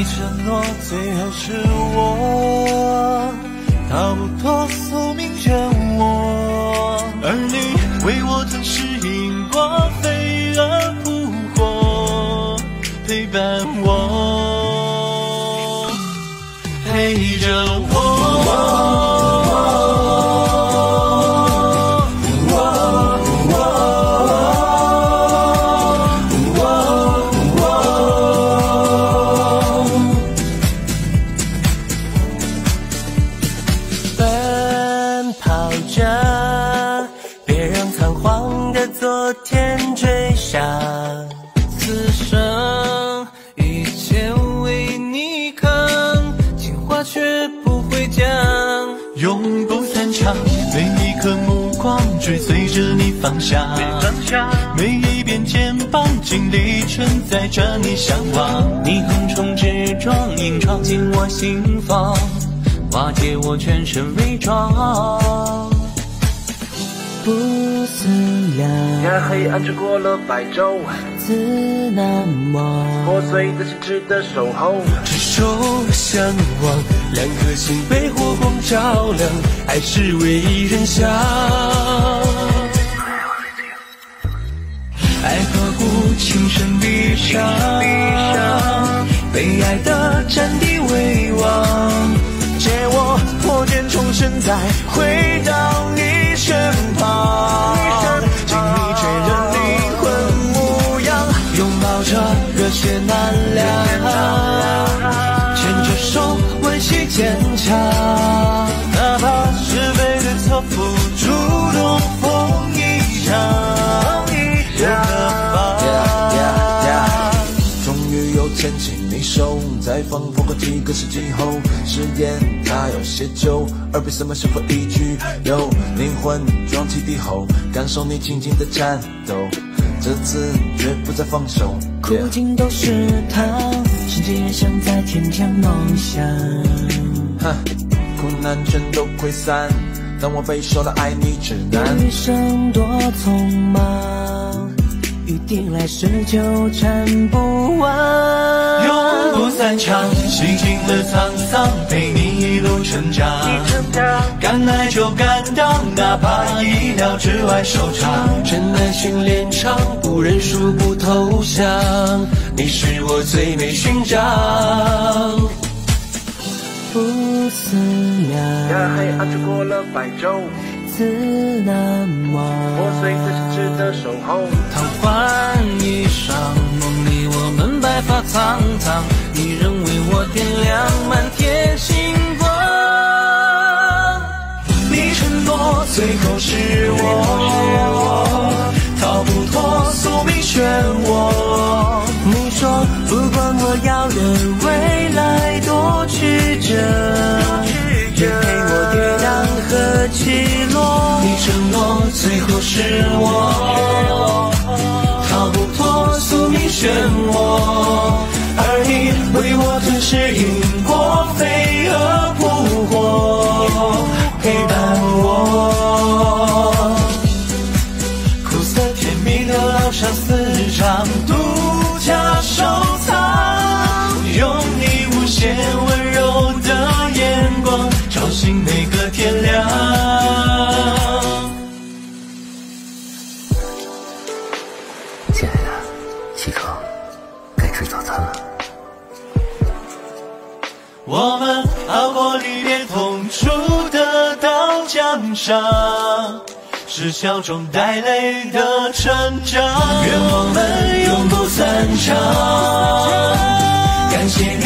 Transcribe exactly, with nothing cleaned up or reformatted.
承诺最后是我，逃不脱宿命漩涡，而你为我吞噬荧光，飞蛾扑火，陪伴我，陪着我。昨天追上，此生一切为你扛，情话却不会讲，永不散场。每一颗目光追随着你方向，每一边肩膀经历承载着你向往。 你横冲直撞，硬闯进我心房，瓦解我全身伪装。不思量， 天黑暗着过了百昼， 自难忘， 破碎的心值得守候。 执手相望，两颗心被火光照亮，爱是唯一人香。 爱河谷，轻声闭上，被爱的占地为王。 借我破茧重生，再回到你身旁，经历确认灵魂模样，拥抱着热血难量，牵着手温习坚强，哪怕是背对错付诸东风一场，又何妨？ 终于又牵起你手，在仿佛过几个世纪后，誓言它有些旧，而被什么是否依据？有灵魂撞击地后，感受你轻轻的颤抖，这次绝不再放手。 苦尽都是糖，世界也像在天降梦想。 哼，苦难全都溃散，当我被说了爱你指南。 余生多匆忙，预定来时纠缠不完， 永不散场，洗尽了沧桑，陪你一路成长。敢爱就敢当，哪怕意料之外收场。真爱训练场，不认输不投降，你是我最美勋章。 不思量， 天黑暗着过了百昼， 自难忘， 破碎的心值得守候。 贪欢一晌，梦里我们白发苍苍，你仍为我点亮满天星光。 你承诺最后是我，逃不脱宿命漩涡。 你说不管我遥远未来多曲折，愿陪我跌宕和起落。 你承诺最后是我，逃不脱宿命漩涡，而你为我吞噬因果，飞蛾扑火，陪伴我。苦涩甜蜜的老相思章，独家收藏，用你无限温柔的眼光，照醒每个天亮。 亲爱的，起床，该吃早餐了。 我们熬过离别痛楚的到江上，是笑中带泪的成长。愿我们永不散场，感谢